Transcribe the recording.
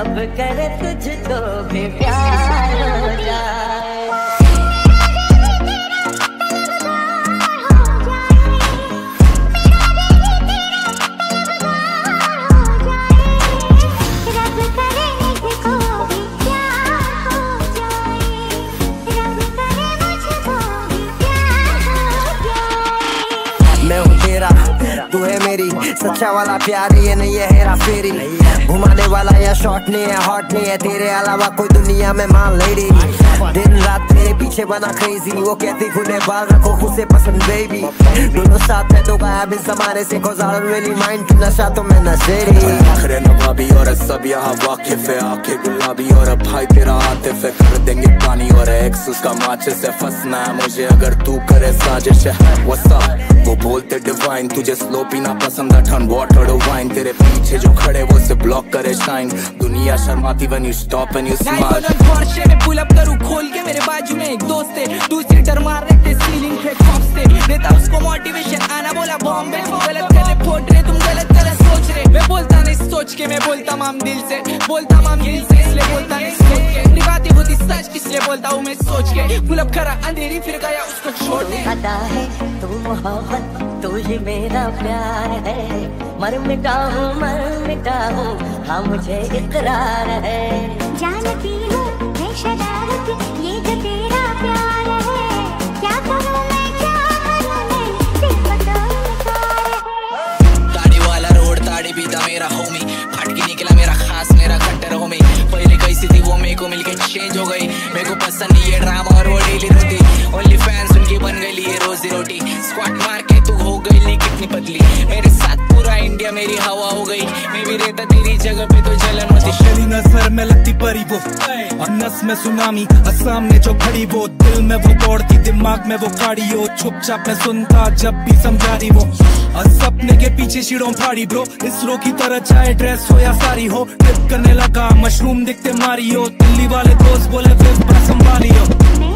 रब करे तुझको भी प्यार हो जाए। मैं हूँ तेरा, तू है मेरी, सच्चा वाला प्यार ये नहीं है हेरा फेरी। घुमाने वाला या शॉट नहीं है, हॉट नहीं है, तेरे अलावा कोई दुनिया में मान लेडी। दिन रात तेरे पीछे बना क्रेजी, वो कहती खुले बाल रखो खुद से पसंद बेबी। दोनों साथ है तो गायब इस जमाने से, cause I don't really mind, तू नशा तो मैं नशेड़ी। आखिर नवाबी और सब यहाँ वाकिफ है, आंखें गुलाबी और भाई तेरा आतिफ है। कर देंगे पानी और एक्स उसका माचिस है, फंसना है मुझे अगर तू करे साजिश है। What's up? वो बोलते डिवाइन, तुझे स्लो पीना पसंद है, ठंड वाटर वाइन। तेरे पीछे जो खड़े वो से ब्लॉक करे शाइन। दुनिया शर्माती when you stop and you smile। मैं पुल अप करूँ खोल के, मेरे बाजू में एक दोस्त है, दूसरी डर मार रहे थे सीलिंग पे खौफ से। देता उसको मोटिवेशन, आना बोला बॉम्बे, तुम गलत कर रहे फोड़ रहे, तुम गलत गलत सोच रहे। मैं बोलता नहीं सोच के, मैं बोलता माम दिल से, बोलता माम दिल से, इसलिए बोलता नहीं सोच के। अपनी बातें होती सच, इसलिए बोलता हूँ मैं सोच के। पुल अप करा अंधेरी फिर गया उसको छोड़ दे। अदा है तू मोहब्बत, तू ही मेरा प्यार है। मर मिटा हूँ हाँ मुझे इकरार है। जानती हूँ मैं शरारत, ये जो तेरा प्यार है। क्या करूँ मैं क्या करूँ मैं, दिल बता ताड़ी वाला रोड ताड़ी पीता मेरा होमी, फट के निकला मेरा खास मेरा कट्टर होमी। पहले कैसी थी वो मेरे को मिलके चेंज हो गई। मेरे को पसंद नहीं ये ड्रामा और वो डेली रोटी, ओनली फैंस उनकी बन गई ये रोजी रोटी। स्क्वाट मार के तू हो गई ली कितनी पतली, मेरे साथ पूरा इंडिया मेरी हवा हो गई। मैं भी रहता तेरी जगह पे तो जलन होती। तेरी नजर में लगती परी वो, और नस में सुनामी, और सामने जो खड़ी वो। दिल में वो दौड़ती, दिमाग में वो गाड़ी हो। चुपचाप मैं सुनता जब भी समझा रही वो, और सपने के पीछे शिरों फाड़ी ब्रो। इसरो की तरह चाहे ड्रेस हो या सारी हो, ट्रिप करने लगा मशरूम दिखते मारी हो। दिल्ली वाले दोस्त बोले फिर संभाली हो।